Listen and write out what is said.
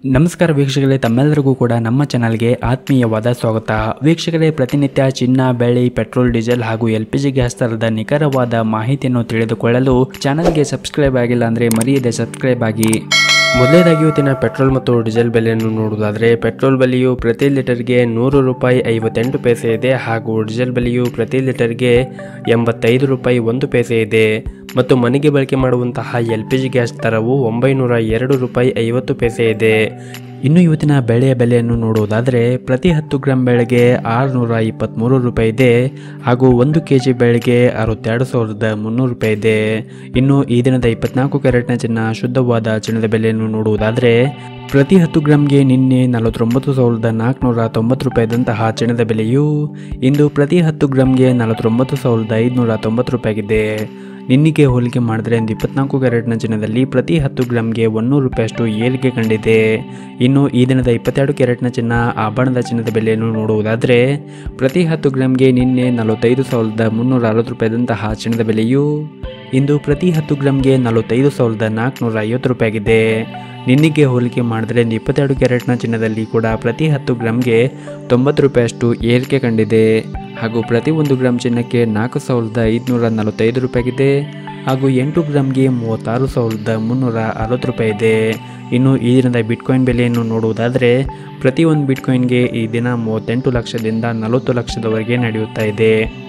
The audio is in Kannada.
ನಮಸ್ಕಾರ ವೀಕ್ಷಕರೇ, ತಮ್ಮೆಲ್ಲರಿಗೂ ಕೂಡ ನಮ್ಮ ಚಾನಲ್ಗೆ ಆತ್ಮೀಯವಾದ ಸ್ವಾಗತ. ವೀಕ್ಷಕರೇ, ಪ್ರತಿನಿತ್ಯ ಚಿನ್ನ, ಬೆಳ್ಳಿ, ಪೆಟ್ರೋಲ್, ಡೀಸೆಲ್ ಹಾಗೂ LPG ಗ್ಯಾಸ್ ದರದ ನಿಖರವಾದ ಮಾಹಿತಿಯನ್ನು ತಿಳಿದುಕೊಳ್ಳಲು ಚಾನಲ್ಗೆ ಸಬ್ಸ್ಕ್ರೈಬ್ ಆಗಿಲ್ಲ ಅಂದರೆ ಮರೆಯದೆ ಸಬ್ಸ್ಕ್ರೈಬ್ ಆಗಿ. ಮೊದಲನೇದಾಗಿ ಇವತ್ತಿನ ಪೆಟ್ರೋಲ್ ಮತ್ತು ಡೀಸೆಲ್ ಬೆಲೆಯನ್ನು ನೋಡುವುದಾದರೆ, ಪೆಟ್ರೋಲ್ ಬೆಲೆಯು ಪ್ರತಿ ಲೀಟರ್ಗೆ 100 ರೂಪಾಯಿ 58 ಪೈಸೆ ಇದೆ ಹಾಗೂ ಡೀಸೆಲ್ ಬೆಲೆಯು ಪ್ರತಿ ಲೀಟರ್ಗೆ 85 ರೂಪಾಯಿ 1 ಪೈಸೆ ಇದೆ ಮತ್ತು ಮನೆಗೆ ಬಳಕೆ ಮಾಡುವಂತಹ LPG ಗ್ಯಾಸ್ ದರವು 902 ರೂಪಾಯಿ 50 ಪೈಸೆ ಇದೆ. ಇನ್ನು ಇವತ್ತಿನ ಬೆಳೆಯ ಬೆಲೆಯನ್ನು ನೋಡುವುದಾದರೆ, ಪ್ರತಿ 10 ಗ್ರಾಂ ಬೆಳೆಗೆ 623 ರೂಪಾಯಿ ಇದೆ ಹಾಗೂ 1 kg ಬೆಳೆಗೆ 62,300 ರೂಪಾಯಿ ಇದೆ. ಇನ್ನು ಈ ದಿನದ 24 ಕ್ಯಾರೆಟ್ನ ಚಿನ್ನ ಶುದ್ಧವಾದ ಚಿನ್ನದ ಬೆಲೆಯನ್ನು ನೋಡುವುದಾದರೆ, ಪ್ರತಿ 10 ಗ್ರಾಂಗೆ ನಿನ್ನೆ 49,490 ರೂಪಾಯಿದಂತಹ ಚಿನ್ನದ ಬೆಲೆಯು ಇಂದು ಪ್ರತಿ 10 ಗ್ರಾಂಗೆ 49,590 ರೂಪಾಯಿಗಿದೆ. ನಿನ್ನೆಗೆ ಹೋಲಿಕೆ ಮಾಡಿದರೆ ಇಂದು 24 ಕ್ಯಾರೆಟ್ನ ಚಿನ್ನದಲ್ಲಿ ಪ್ರತಿ 10 ಗ್ರಾಂಗೆ 100 ರೂಪಾಯಿಯಷ್ಟು ಏರಿಕೆ ಕಂಡಿದೆ. ಇನ್ನು ಈ ದಿನದ 22 ಕ್ಯಾರೆಟ್ನ ಚಿನ್ನ ಆಭರಣದ ಚಿನ್ನದ ಬೆಲೆಯನ್ನು ನೋಡುವುದಾದರೆ, ಪ್ರತಿ 10 ಗ್ರಾಂಗೆ ನಿನ್ನೆ 45,360 ರೂಪಾಯಿದಂತಹ ಚಿನ್ನದ ಬೆಲೆಯು ಇಂದು ಪ್ರತಿ 10 ಗ್ರಾಂಗೆ 45,450 ರೂಪಾಯಿಯಾಗಿದೆ. ನಿನ್ನೆಗೆ ಹೋಲಿಕೆ ಮಾಡಿದರೆ 22 ಕ್ಯಾರೆಟ್ನ ಚಿನ್ನದಲ್ಲಿ ಕೂಡ ಪ್ರತಿ 10 ಗ್ರಾಂಗೆ 90 ರೂಪಾಯಿಯಷ್ಟು ಏರಿಕೆ ಕಂಡಿದೆ ಹಾಗೂ ಪ್ರತಿ 1 ಗ್ರಾಂ ಚಿನ್ನಕ್ಕೆ 4,545 ರೂಪಾಯಿಗಿದೆ ಹಾಗೂ 8 ಗ್ರಾಂಗೆ 36,360 ರೂಪಾಯಿ ಇದೆ. ಇನ್ನು ಈ ದಿನದ ಬಿಟ್ಕಾಯಿನ್ ಬೆಲೆಯನ್ನು ನೋಡುವುದಾದರೆ, ಪ್ರತಿ ಒಂದು ಬಿಟ್ಕಾಯಿನ್ಗೆ ಈ ದಿನ 38 ಲಕ್ಷದಿಂದ 40 ಲಕ್ಷದವರೆಗೆ ನಡೆಯುತ್ತಾ ಇದೆ.